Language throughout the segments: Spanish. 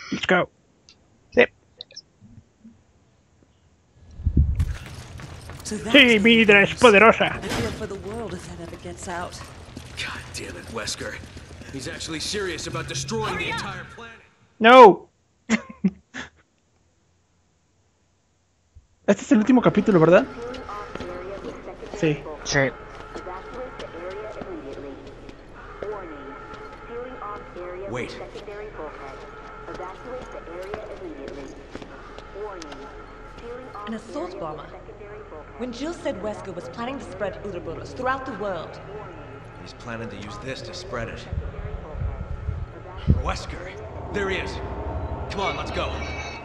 Let's go. Sí. Sí, mi hidra es poderosa. I feel for the world if that ever gets out. God damn it, Wesker. He's actually serious about destroying the entire planet. No. Este es el último capítulo, ¿verdad? Sí. Sí. Wait. An assault bomber. When Jill said Wesker was planning to spread Ouroboros throughout the world. He's planning to use this to spread it. Wesker! There he is! Come on, let's go.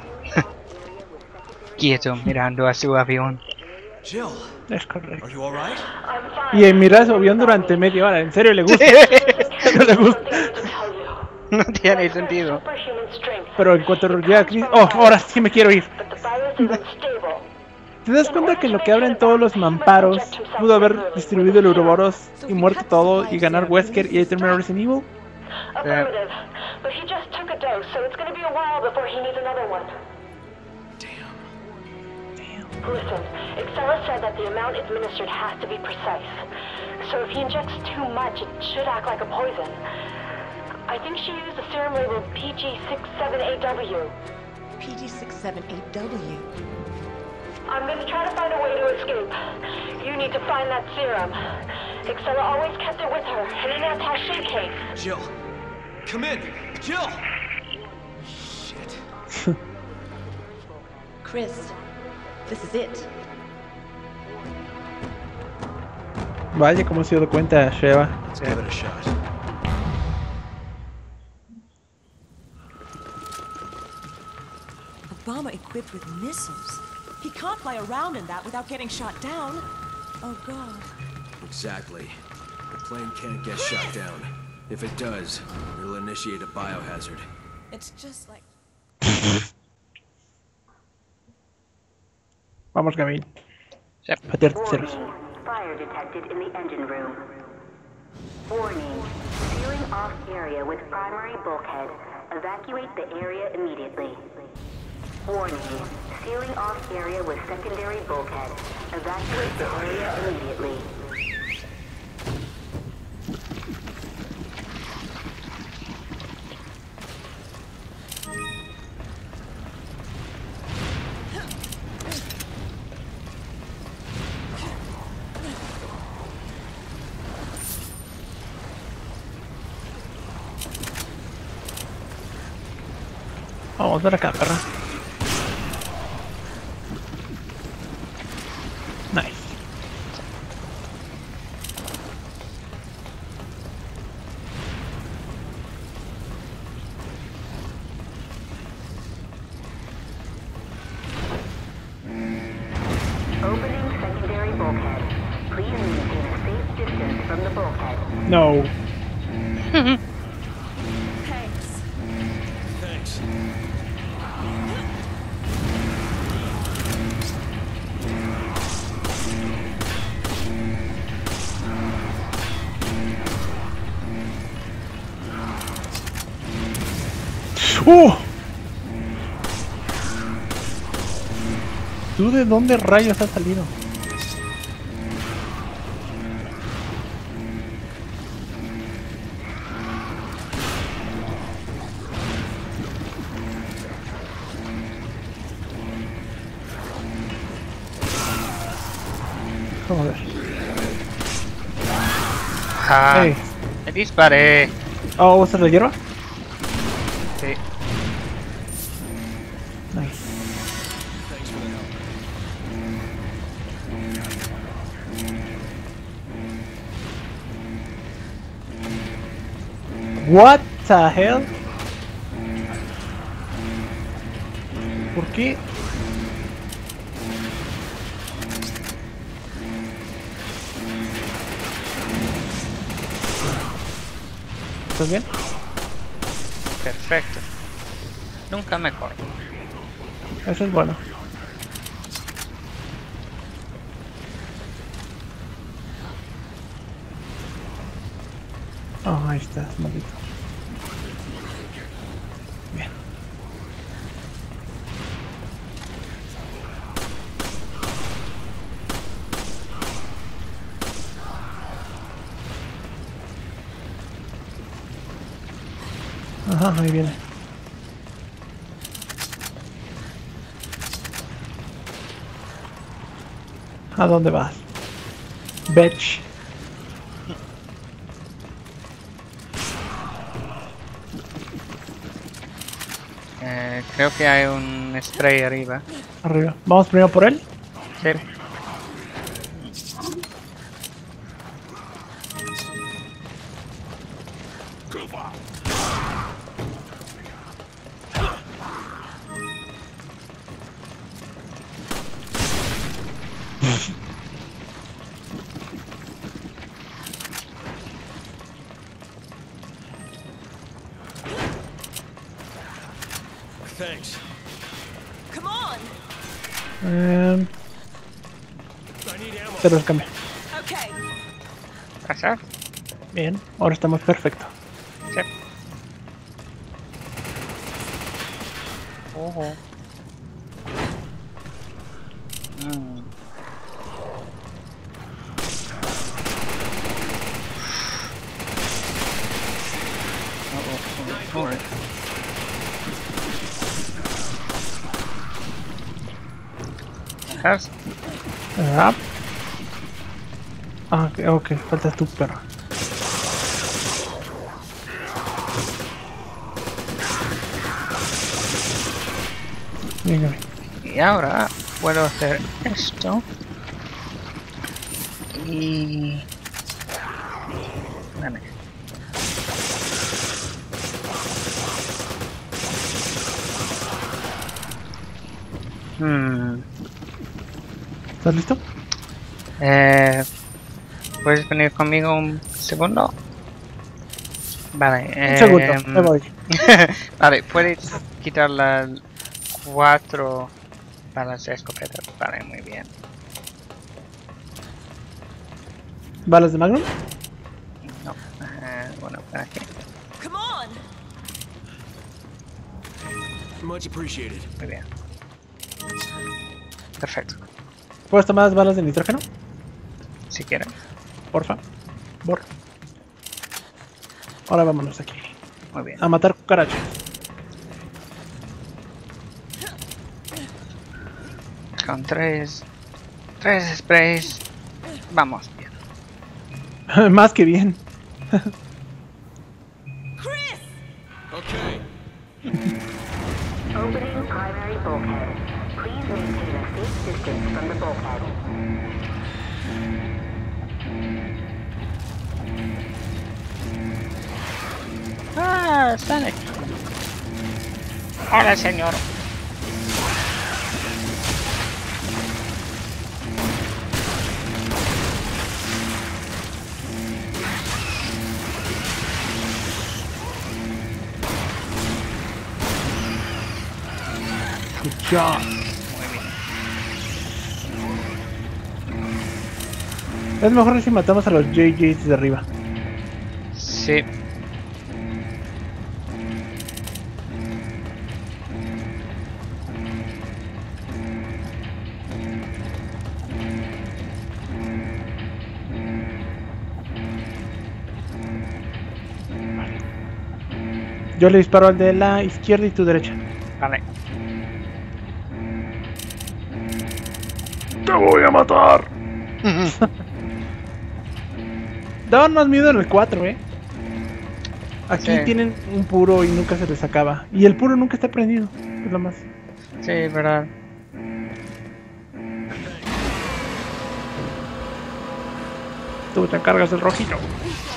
Quieto, mirando a su avión. Jill, Es correcto. are you alright? Y mirar su avión durante media hora. ¿En serio le gusta? No le gusta. No tiene sentido. Pero en cuanto llega a Chris... Oh, ahora sí me quiero ir. ¿Te das cuenta que en lo que abren todos los mamparos pudo haber distribuido el Ouroboros y muerto todo y ganar Wesker y ahí terminar Resident Evil? Affirmative, but he just took a dose, so it's gonna be a while before he needs another one. Damn. Listen, Excella said that the amount administered has to be precise. So if he injects too much, it should act like a poison. I think she used a serum labeled PG67AW. PG67AW. I'm gonna try to find a way to escape. You need to find that serum. Excella always kept it with her, and in that sachet case. Jill! Come in! Jill! Shit. Chris, this is it. Vaya, cómo se dio cuenta Sheva. Let's give it a shot. A bomber equipped with missiles. He can't fly around in that without getting shot down. Oh god. Exactly. The plane can't get shot down. If it does, it'll initiate a biohazard. It's just like... Vamos, Gavin. Yep. Bater ceros. Warning. Fire detected in the engine room. Warning. Sealing off area with primary bulkhead. Evacuate the area immediately. Warning. Sealing off area with secondary bulkhead. Evacuate the area immediately. Vamos por acá, perra. Nice. Opening secondary bulkhead. Please maintain a safe distance from the bulkhead. No. Thanks. Thanks. ¿Tú de dónde rayos has salido? Joder. Ah, Hey. me disparé. Oh, ¿usas la hierba? Sí. Nice. Thanks for the help. What the hell? ¿Por qué? ¿Estás bien? Perfecto. Nunca mejor. Eso es bueno. Oh, ahí estás, maldito. Bien. Ajá, ahí viene. ¿A dónde vas? Bitch. Creo que hay un spray arriba. Arriba. ¿Vamos primero por él? Sí. Thanks. Come on. I need ammo. Te los cambio. Okay. ¿Pasar? Bien, ahora estamos perfecto. Sí. Ojo. ¿Dejas? Ah, ok, falta tu perro. Venga, venga. Y ahora puedo hacer esto. Y... Dame. ¿Estás listo? ¿Puedes venir conmigo un segundo? Vale. Un segundo, me voy. Vale, puedes quitar las 4 balas de escopeta. Vale, muy bien. ¿Balas de Magnum? No. Bueno, aquí. Come on. Much appreciated. Muy bien. Perfecto. ¿Puedes tomar las balas de nitrógeno? Si quieres. Porfa. Por. Ahora vámonos aquí. Muy bien. A matar cucarachas. Con 3 sprays. Vamos bien. Más que bien. Chris. Okay. Opening primary bulkhead. Please maintain a safe distance from the bulkhead. Ah, Sonic. Hola, señor. Good job. Es mejor si matamos a los JJs de arriba. Sí. Yo le disparo al de la izquierda y tu derecha. Vale. ¡Te voy a matar! Daban más miedo en el 4, Aquí Sí. tienen un puro y nunca se les acaba. Y el puro nunca está prendido. Es lo más. Sí, verdad. Tú te encargas del rojillo. Sí.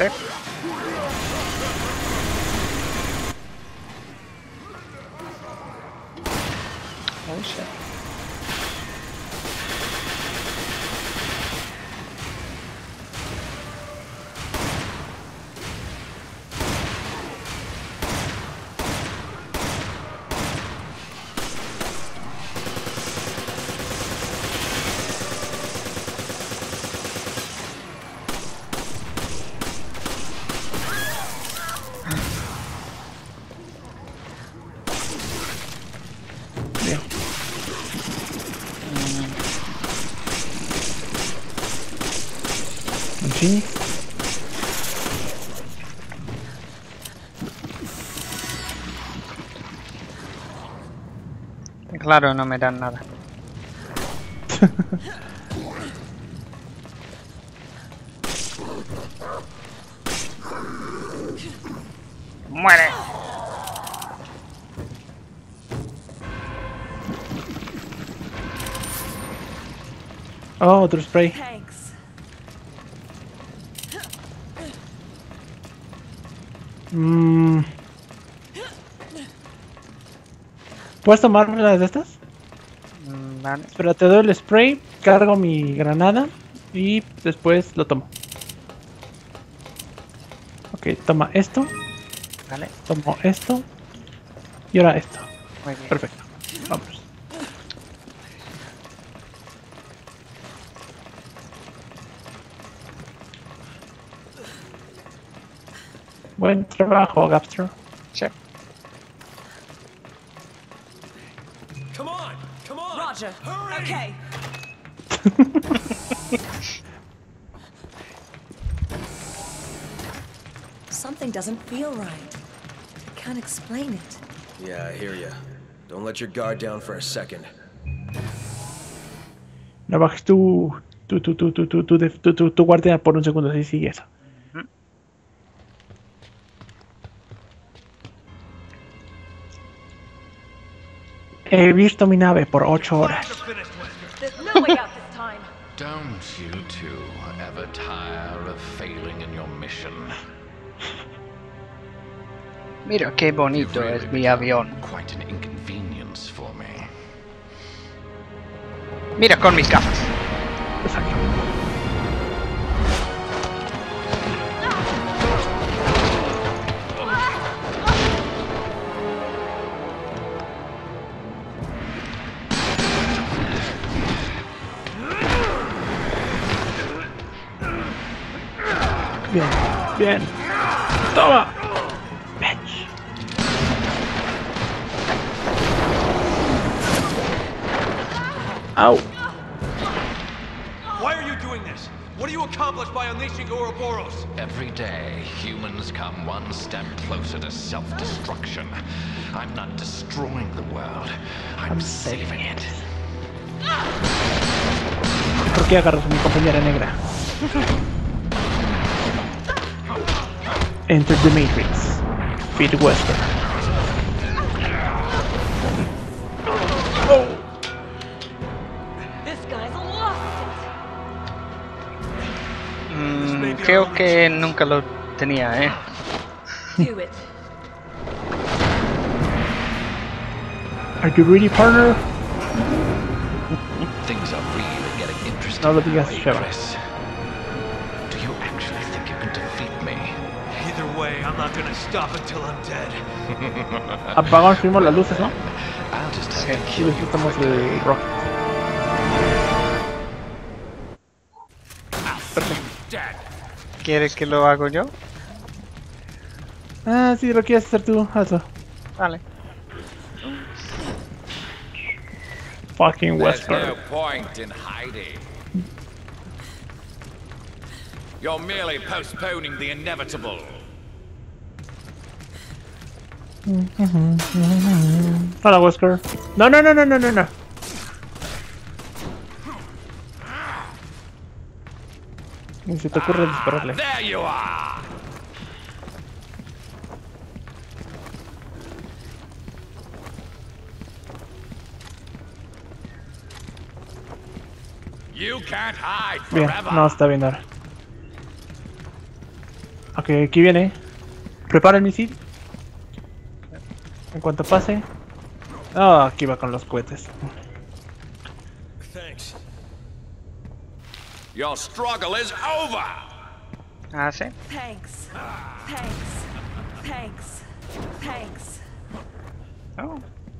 Oh, shit. Bien. Mancini. Claro, no me dan nada. ¡Muere! Oh, otro spray. Thanks. ¿Puedes tomar las de estas? Vale. Espera, te doy el spray, cargo mi granada y después lo tomo. Ok, toma esto, Vale. tomo esto y ahora esto. Muy bien. Perfecto, vamos. Buen trabajo, Gapster. Sí. Come on! Come on! Roger. Hurry! Okay. Something doesn't feel right. I can't explain it. Yeah, I hear ya. Don't let your guard down for a second. No bajes tu guardia por un segundo, así sigue eso. He visto mi nave por 8 horas. There's no way out this time. Don't you two ever tire of failing in your mission? Mira qué bonito You've es really mi become avión. Quite an inconvenience for me. Mira con mis gafas. Exacto. Bien, bien. Toma. Bitch. Au. Why are you doing this? What do you accomplish by unleashing Ouroboros? Every day, humans come one step closer to self-destruction. I'm not destroying the world. I'm saving it. ¿Por qué agarras a mi compañera negra? Enter the Matrix. Feed Wesker. Oh. This guy's lost Creo que nunca lo tenía, it. Do it. Are you ready, partner? Things are really getting interesting. No lo digas, now, Sheva. Chris. Do you actually think you can defeat me? Either way, I'm not gonna stop until I'm dead. Apagamos primero las luces, ¿no? I'll just have Sí. to Y kill you disfrutamos quickly. el rocket. Perfecto. ¿Quieres que lo hago yo? Ah, si lo quieres hacer tú, hazlo. Vale. Fucking There's Wesker. no point in hiding. You're merely postponing the inevitable. Hola, Wesker. No, no, no, no, no, no, no. Ni se te ocurre dispararle. There you are! You can't hide Bien, forever. no, está bien ahora. Ok, aquí viene. Prepara el misil. En cuanto pase. Ah, aquí va con los cohetes. Thanks. Your struggle is over. Ah, sí. Thanks. Thanks. Thanks. Thanks. Oh.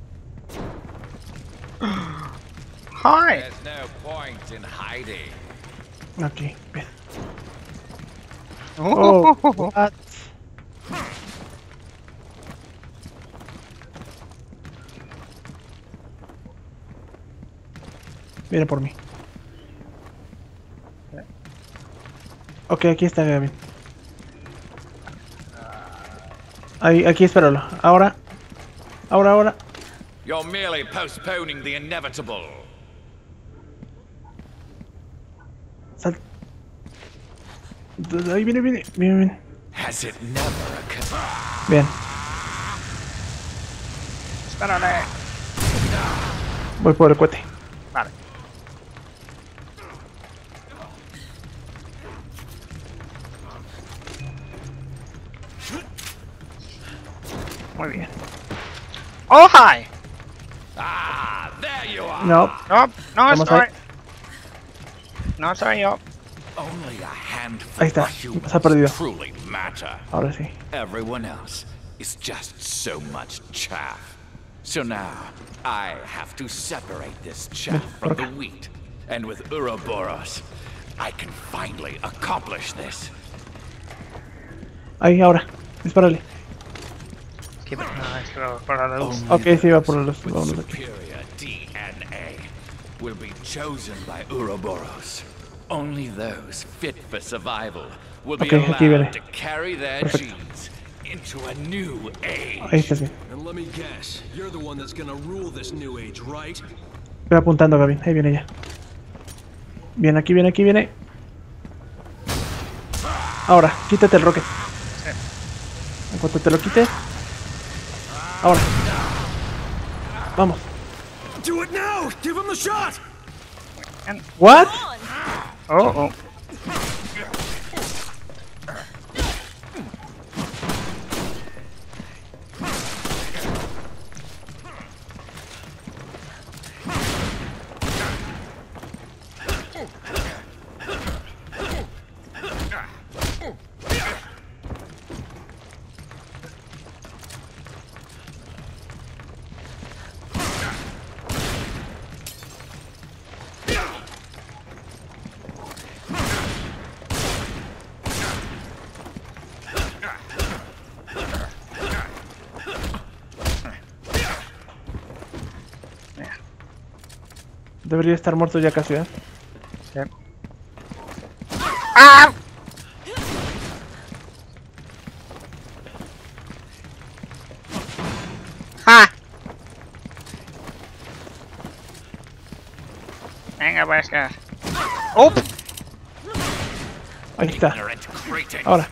Hi. There's no point in hiding. Aquí, bien. Oh. Oh, what? Viene por mí. Ok, aquí está Gavin. Ahí, aquí espéralo. Ahora. Ahora. You're merely postponing the inevitable. Sal. Ahí viene. Bien. Has it never occurred? Bien. Espérale. Voy por el cohete. Vale. Muy bien. ¡Oh, hi! Ah, there you are. No. No, no Vamos estoy. ahí. No soy yo. Only a handful Ahí está. of humans Se ha perdido. truly matter. Ahora sí. Everyone else is just so much chaff. So now, I have to separate this chaff from the wheat. And with Ouroboros, I can finally accomplish this. Ahí, ahora. Dispárale. No, es que lo para la luz. Ok, sí, va por los With vámonos aquí. superior DNA will be chosen by Ouroboros. Only those fit for survival will be Ok, aquí viene. allowed to carry their Perfecto. genes into a new age. Ahí está bien. And let me guess, you're the one that's gonna rule this new age, right? Voy apuntando, Gavin. Ahí viene ya. Bien, aquí viene. Ahora, quítate el rocket. En cuanto te lo quites. Ahora. Vamos. Do it now! Give him the shot! What? Oh. Debería estar muerto ya casi, ¿eh? Sí. ¡Ah! ¡Ah! Venga, pues que... ¡Oh! Ahí está. Ignorant cretin. Ahora.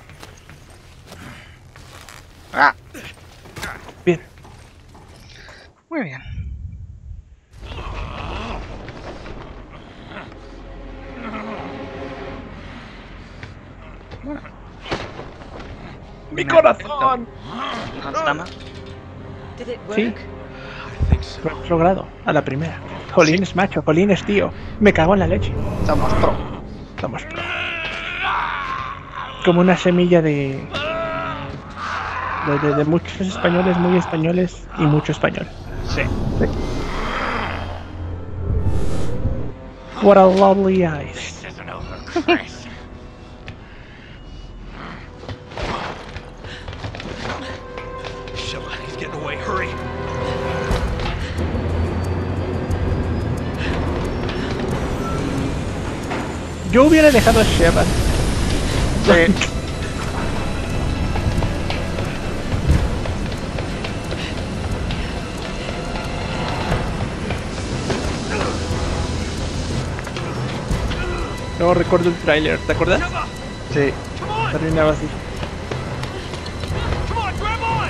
¡Ah! Bien. Muy bien. ¡Mi corazón! ¿Estamos? Did it work? Sí. Lo hemos logrado. A la primera. Jolines, macho. Jolines, tío. Me cago en la leche. Somos pro. Somos pro. Como una semilla de muchos españoles, muy españoles y mucho español. Sí. What a lovely eyes. This isn't over, Chris. Shit, he's getting away. Hurry. Yo hubiera dejado a Sheva. Sí. No recuerdo el tráiler, ¿te acuerdas? Sí. Terminaba así. Come on, grab on!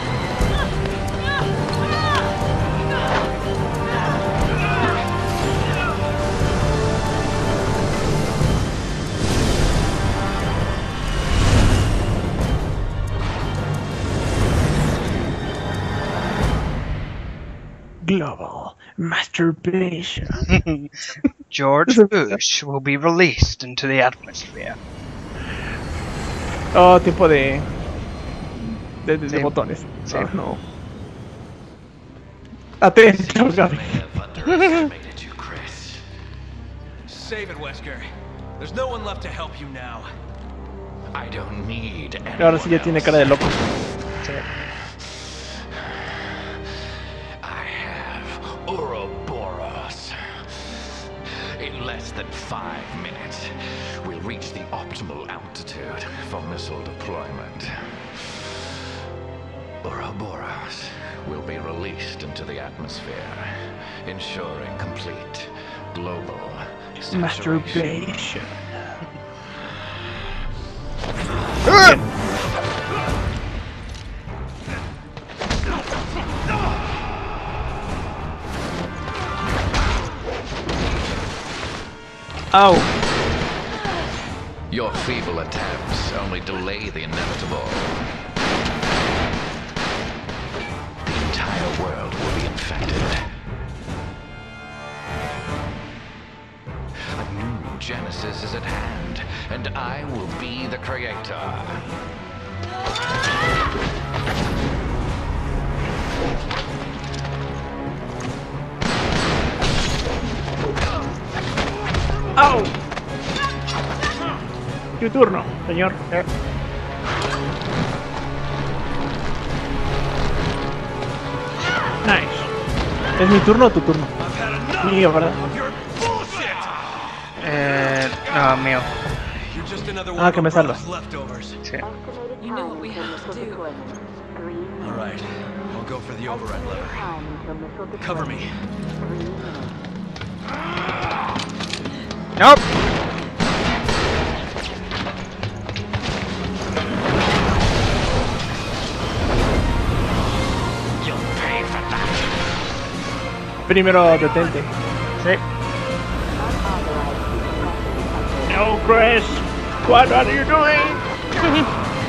Global masturbation. George Bush will be released into the atmosphere. Oh, tiempo de Sí. botones. Sí. Oh, no. Atento, Gaby. I've underestimated you, Chris. Save it, Wesker. There's no one left to help you now. I don't need anyone Ahora sí ya tiene cara de loco. Sí. I have Ouroboros. In less than 5 minutes, we'll reach the optimal altitude for missile deployment. Ouroboros will be released into the atmosphere, ensuring complete global saturation. Masturbation. Ow. Your feeble attempts only delay the inevitable. The entire world will be infected. A new Genesis is at hand, and I will be the creator. ¡Au! Tu turno, señor. Nice. ¿Es mi turno o tu turno? Mío, ¿verdad? No, mío. Ah, que me salvas. Sí. You know what we have to do. All right, I'll go for the override lever. Cover me. Nope. Primero detente. Sí. No, Chris. What are you doing?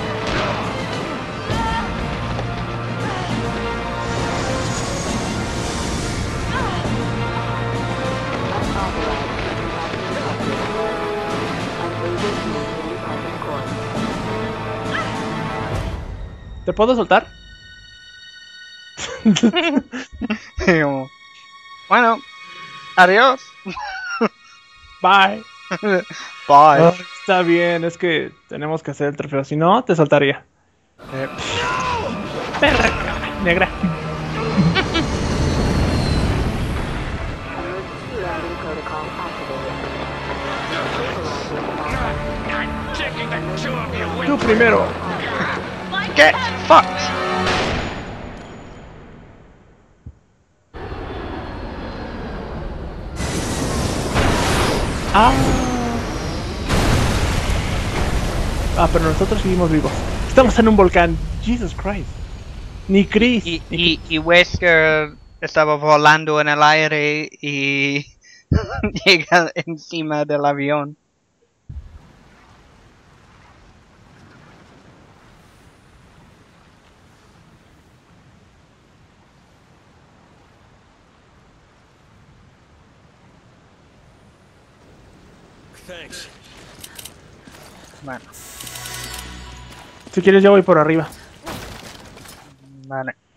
¿Te puedo soltar? Bueno, adiós. Bye. Bye. Está bien, es que tenemos que hacer el trofeo. Si no, te soltaría. Perra negra. Tú primero. Get fucked. Pero nosotros seguimos vivos. Estamos en un volcán. Jesus Christ. Ni Chris. Y Wesker estaba volando en el aire y llega encima del avión. Thanks. Bueno, Si quieres yo voy por arriba. vale.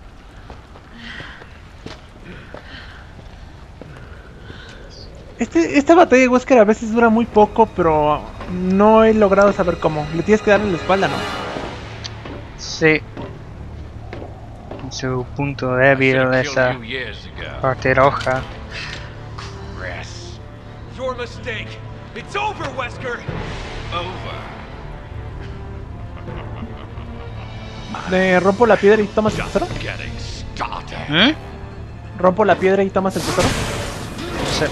Esta batalla de Wesker a veces dura muy poco, pero no he logrado saber cómo. Le tienes que dar en la espalda, ¿no? Sí. Su punto débil esa parte roja. Chris. Your mistake. It's over, Wesker. Rompo la piedra y tomas el tesoro. Getting started. Rompo la piedra y tomas el tesoro. Sí.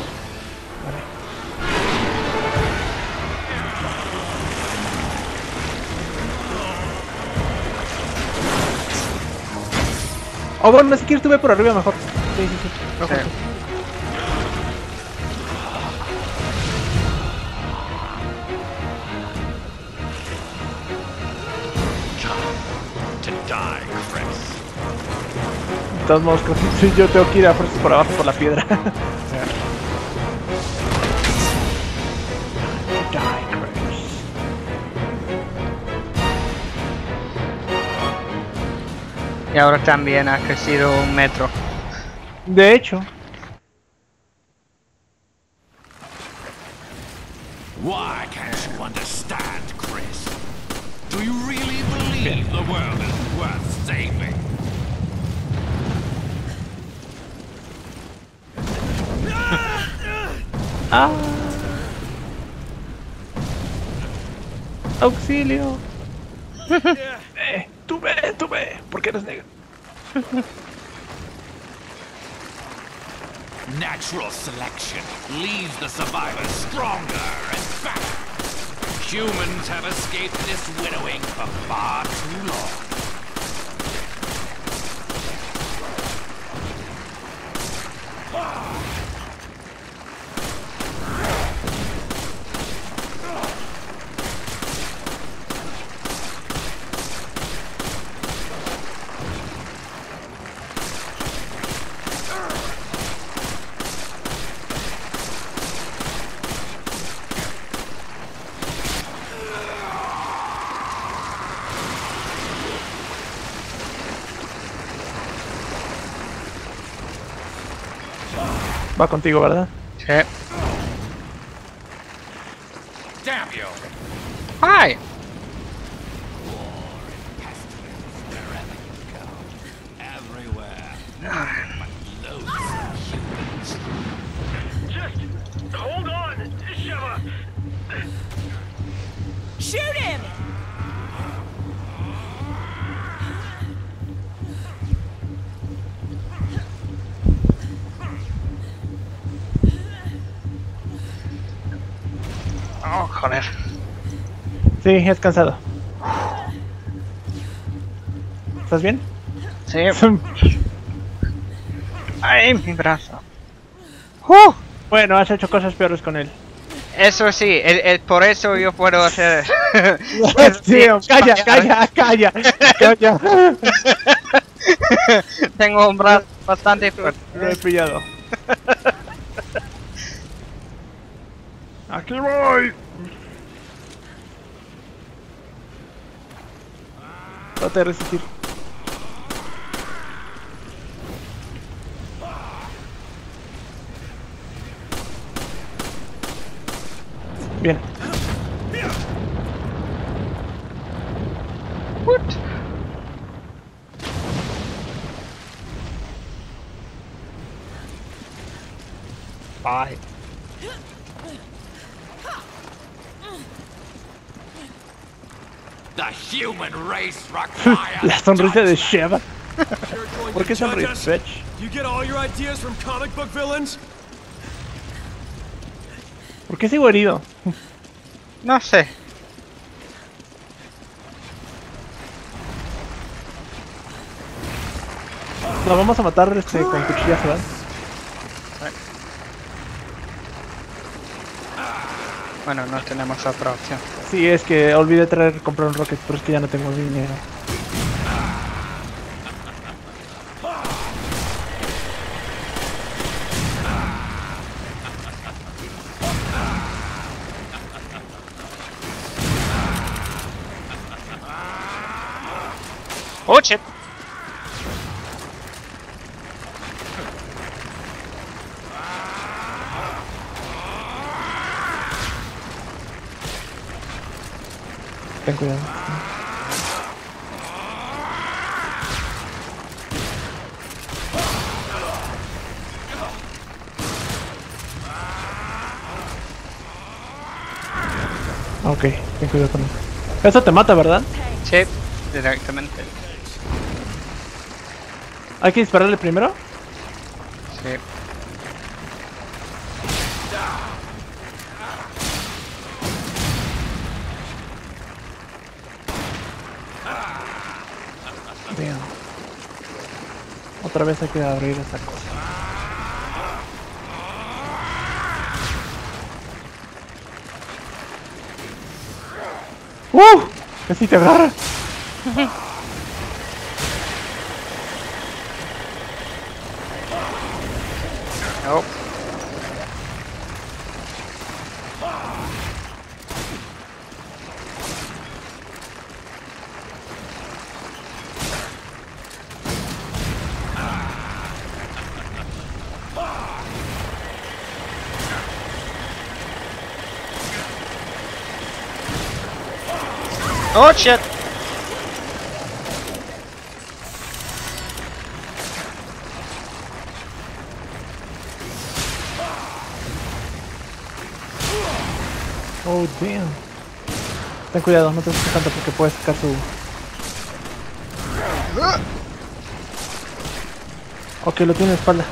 O bueno, si quieres tú ve por arriba mejor. Sí. Sí. To die, Chris. De todos modos, creo que yo tengo que ir a fuerzas por abajo por la piedra. Y ahora también ha crecido 1 metro. De hecho, Why can't you understand, Chris? Do you really believe the world is worth saving? auxilio. Tú ve, porque eres negro. Natural selection leaves the survivors stronger and fatter. Humans have escaped this winnowing for far too long. Va contigo, ¿verdad? Sí. Damn you! ¡Ay! Everywhere. Just hold on, Sheva. Shoot him! Oh, joder. Sí, es cansado. ¿Estás bien? Sí. Ay, mi brazo. Bueno, has hecho cosas peores con él. Eso sí, por eso yo puedo hacer... Tío, calla, calla, calla, calla. Tengo un brazo bastante fuerte. Lo he pillado. Aquí voy. Trata de resistir. Bien. What? Bye. The human race requires La sonrisa de Sheva. You're going ¿Por to qué judge sonríes, us? bitch? You get all your ideas from comic book villains? ¿Por qué sigo herido? No sé. Nos vamos a matar con cuchillas, ¿verdad? Bueno, no tenemos otra opción. Sí, es que olvidé comprar un rocket, pero es que ya no tengo dinero. Oh shit. Ten cuidado. Ok, ten cuidado con eso. Eso te mata, ¿verdad? Sí, directamente. ¿Hay que dispararle primero? Sí. Damn. Otra vez hay que abrir esa cosa. Casi te agarra. Oh. Oh shit! Oh, damn. Ten cuidado, no te acerques tanto porque puedes sacar su... Ok, lo tiene en la espalda.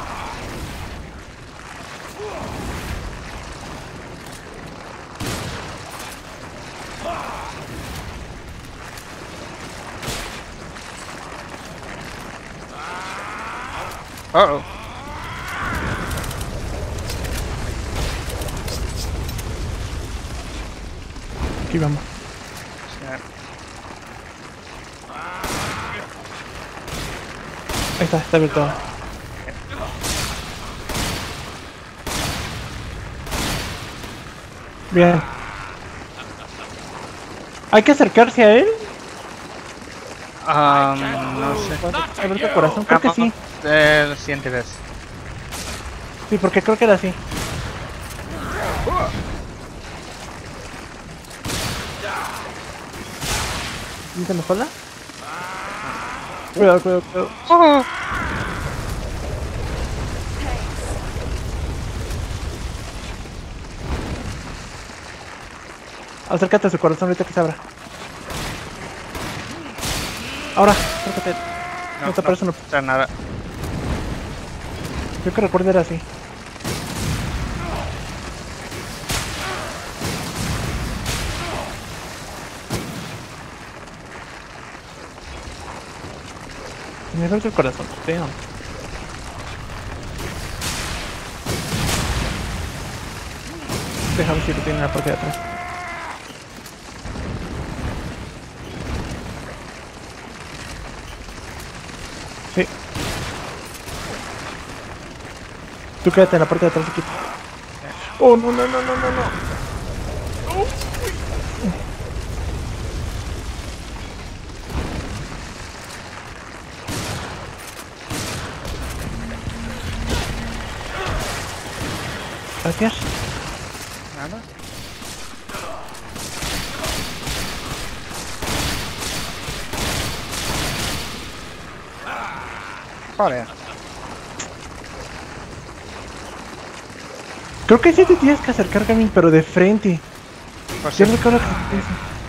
Uh-oh. Aquí vamos. Ahí está abierto. Bien. ¿Hay que acercarse a él? No sé. ¿Abierto el corazón? Creo que sí. La siguiente vez. Sí, porque creo que era así. ¿Viste la espalda? Cuidado, cuidado, cuidado. Oh. Acércate a su corazón ahorita que se abra. Ahora, acércate. No te parece, no pasa nada. Yo que recuerdo era así. Me duele el corazón, feo. Déjame ver si lo tiene en la parte de atrás. Sí. Tú quédate en la parte de atrás, equipo. Oh, no, no, no, no, no, no. Gracias. Nada. Vale. Creo que sí te tienes que acercar, Gamin, pero de frente. Pues Yo sí. recuerdo que eso.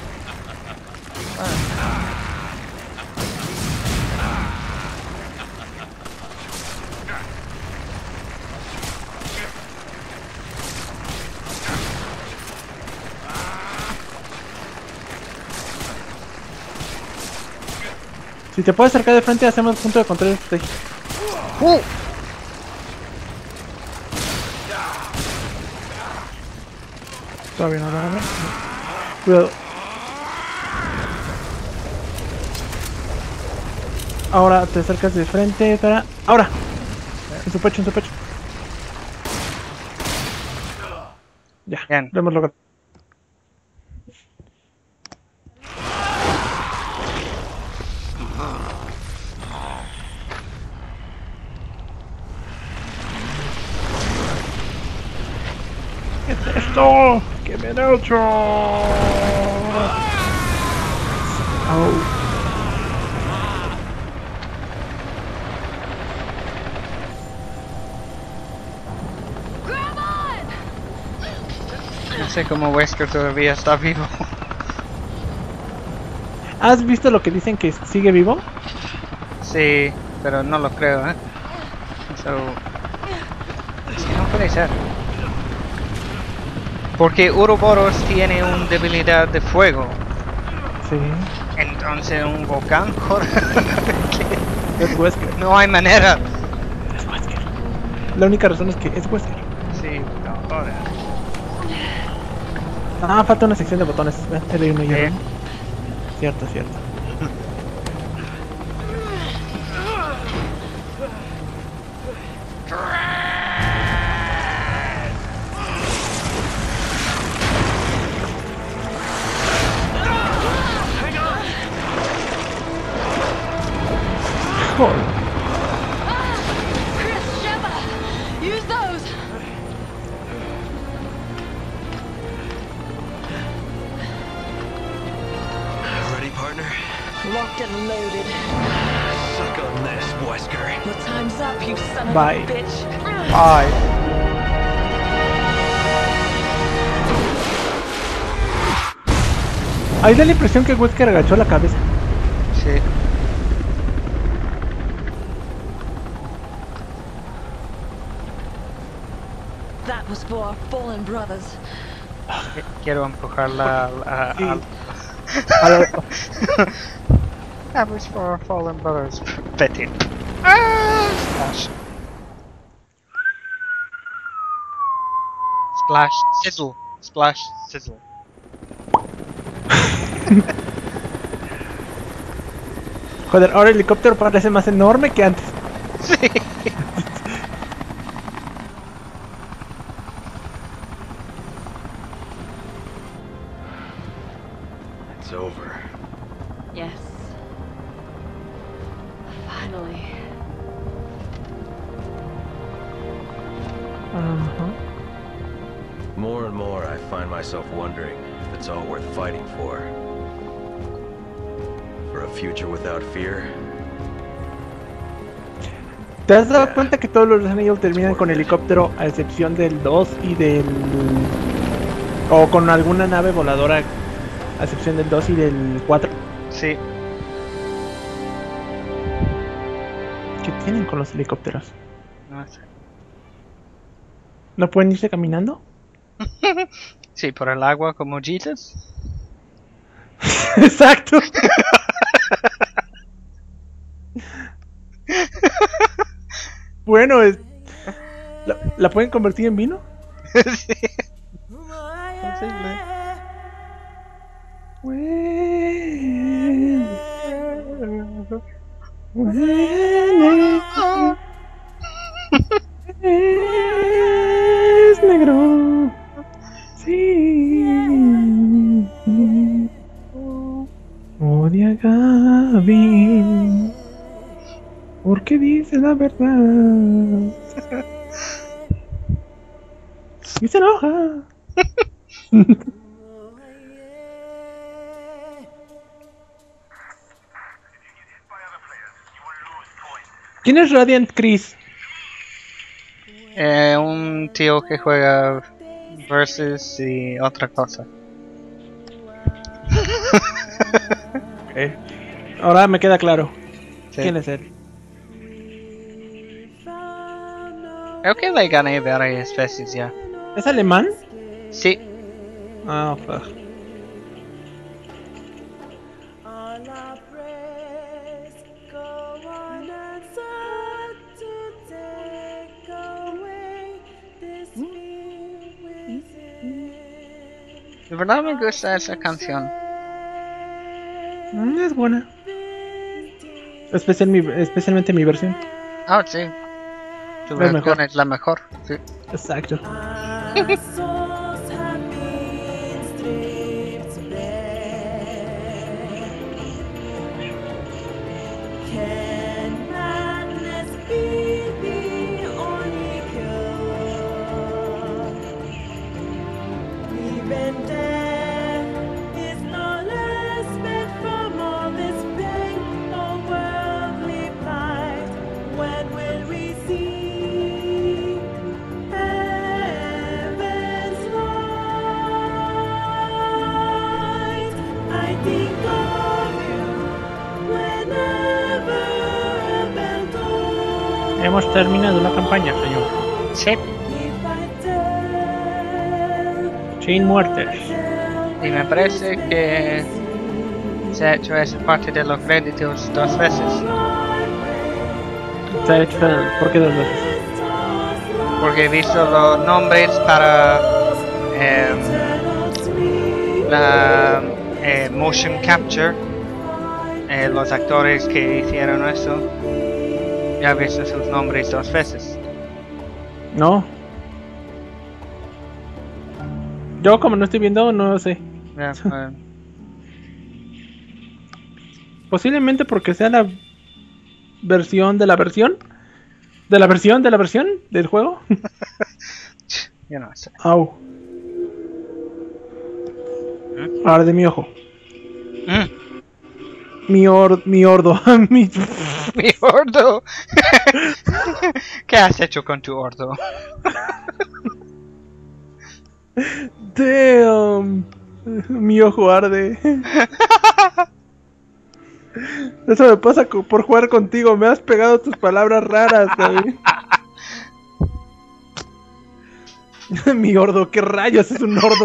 Si te puedes acercar de frente, hacemos punto de control. Todavía no lo abre. Cuidado. Ahora te acercas de frente para... ¡Ahora! En su pecho, en su pecho. Ya, Bien. lo hemos logrado. ¿Qué es esto? ¿Qué me han hecho? Au. No sé cómo Wesker todavía está vivo. ¿Has visto lo que dicen que sigue vivo? Sí, pero no lo creo, ¿eh? So... Es que no puede ser. Porque Uroboros tiene una debilidad de fuego. Sí. Entonces un volcán, joder. Es Wesker. No hay manera. Es Wesker. La única razón es que es Wesker. Sí, no, joder. Ah, falta una sección de botones. L1 y Sí. R1. Cierto, cierto. Joder. Chris, Sheva! Use those! Ready, partner? Locked and loaded. Suck on this, Wesker. Your time's up, you son of Bye. a bitch. Ay. Ahí da la impresión que Wesker agachó la cabeza. Sí. was for our fallen brothers. Quiero empujarla al... That was for our fallen brothers. Vete. Splash. Splash, sizzle. Splash, sizzle. Joder, ahora el helicóptero parece más enorme que antes. Sí. It's over. Yes. Finally. More and more, I find myself wondering if it's all worth fighting for. For a future without fear? ¿Te has dado cuenta que todos los Resident Evil terminan con helicóptero a excepción del 2 y del... o con alguna nave voladora a excepción del 2 y del 4? Sí. ¿Qué tienen con los helicópteros? No sé. ¿No pueden irse caminando? Sí, por el agua como Jesus. Exacto. Bueno, ¿la pueden convertir en vino? Sí. Posible. Es negro. Sí. Odia a Gaby porque dice la verdad. Y se enoja. ¿Quién es Radiant Chris? Un tío que juega Versus y otra cosa. Okay. Ahora me queda claro. Sí. ¿Quién es él? Creo que le gané varias veces ya. ¿Es alemán? Sí. Ah, fuck. De verdad me gusta esa canción. Es buena. Especialmente mi versión. Ah, sí. Tu Es versión mejor. es la mejor. Sí. Exacto. Hemos terminado la campaña, señor. Sí. Sin muertes. Y me parece que se ha hecho esa parte de los créditos 2 veces. Se ha hecho. ¿Por qué 2 veces? Porque he visto los nombres para la motion capture. Los actores que hicieron eso. Ya he visto sus nombres 2 veces. No. Yo como no estoy viendo, no sé. Ya, Posiblemente porque sea la versión de la versión. ¿De la versión de la versión del juego? yo no sé. Au. Arde mi ojo. Mi ordo. mi... Mi ordo. ¿Qué has hecho con tu ordo? Damn. Mi ojo arde. Eso me pasa por jugar contigo. Me has pegado tus palabras raras, David. Mi ordo, ¿qué rayos es un ordo?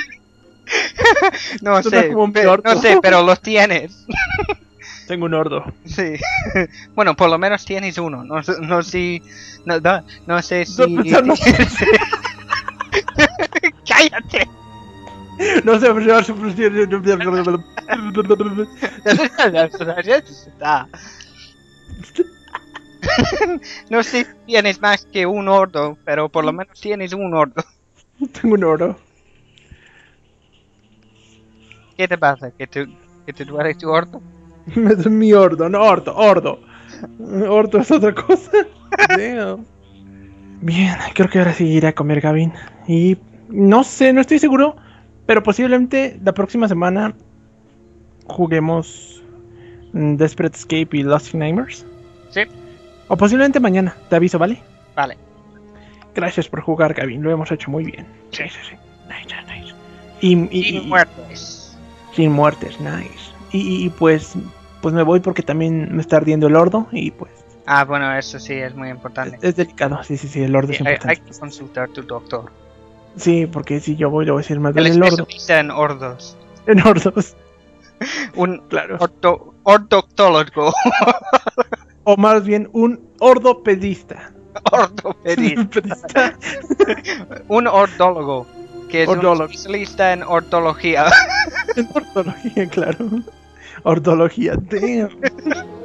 No Suena sé, como un no orto. sé, pero los tienes. Tengo un ordo. Sí. Bueno, por lo menos tienes uno. No sé si... No sé si... No, ¡Cállate! no sé, No sé si tienes más que un ordo, pero por lo menos tienes un ordo. tengo un ordo. ¿Qué te pasa? ¿Que te duele tu ordo? Es mi ordo, no orto, ordo. Orto es otra cosa. Damn. Bien, creo que ahora sí iré a comer, Gavin. Y no sé, no estoy seguro, pero posiblemente la próxima semana juguemos Desperate Escape y Lost in Nightmares. Sí. O posiblemente mañana, te aviso, ¿vale? Vale. Gracias por jugar, Gavin, lo hemos hecho muy bien. Sí. Nice, nice. Y muertes. sin muertes, nice. Y pues me voy porque también me está ardiendo el ordo y pues... Ah, bueno, eso sí es muy importante. Es delicado, sí, el ordo es Hay importante. que consultar a tu doctor. Sí, porque si yo voy, le voy a decir más El vale el ordo. especialista en ordos. En ordos. Un Claro. ortoctólogo. O más bien un ordopedista. Ortopedista. Un ordólogo. Que es Ordólogo. un especialista en ortología. En ortología, claro. Ortología, damn.